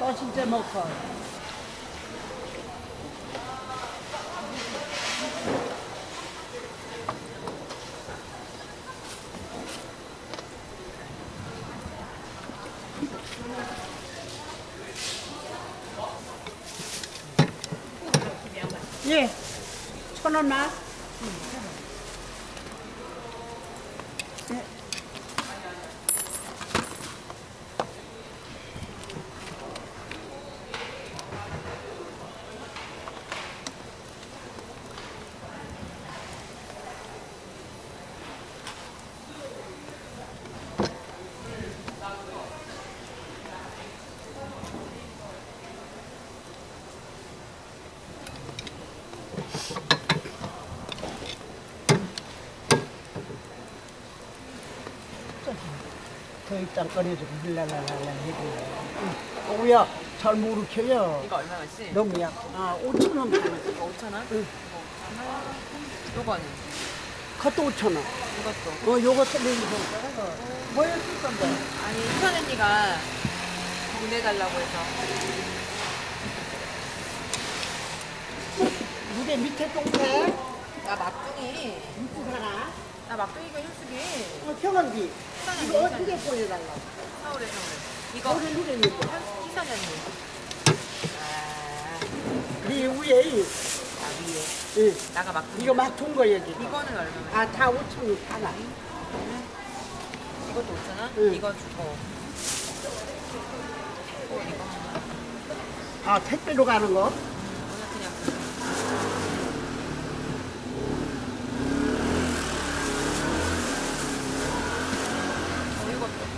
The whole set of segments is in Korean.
또 진짜 먹고. 예, 1,000원만. 예. 더 입장 꺼내주고 힐랄랄랄라 해도 오야 잘 모르켜요. 이거 얼마였지? 너무 약. 아 5,000원. 이거 5,000원? 응. 요거는? 그것도 5,000원. 이것도? 요것도 내리고. 뭐였을 건데? 아니 희선 언니가 보내달라고 해서. 무대 밑에 동태. 나 막둥이. 육수 하나. 나 막둥이가 hilsu기. 경원비. 이거 어떻게 보내달라고? 서울에. 이거 서울에 누가 있는데? 희선 언니. 네 위에. 아 위에. 응. 나가 막둥이. 이거 막 준 거 여기. 이거는 얼마나? 아, 다 5,000원 하나. 이것도 5,000원? 응. 이거 주고. 이거 하나. 아, 택배로 가는 거? 오늘 그냥. 이것도.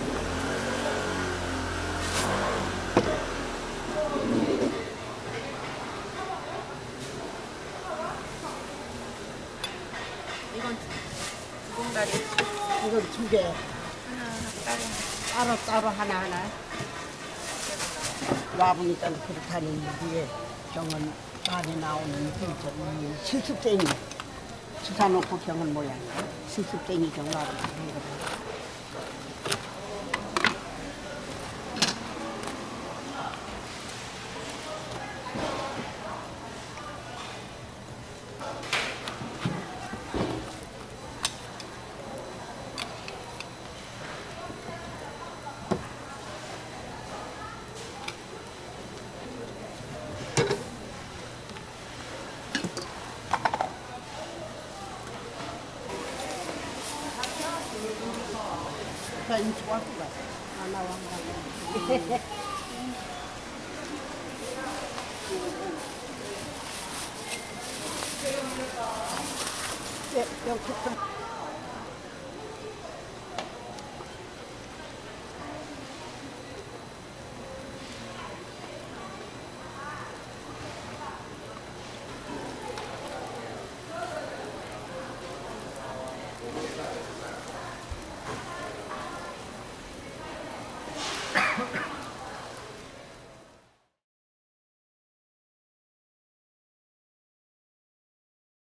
이건 두봉다리. 이건 2개. 하나 따로 하나. 와보니까 그렇다는 뒤에 병은 많이 나오는 저기 실습쟁이. 주사놓고 병은 모양. 실습쟁이 병 와보니까. 자, 이 좋았구나. 아, 나와. 예, 여기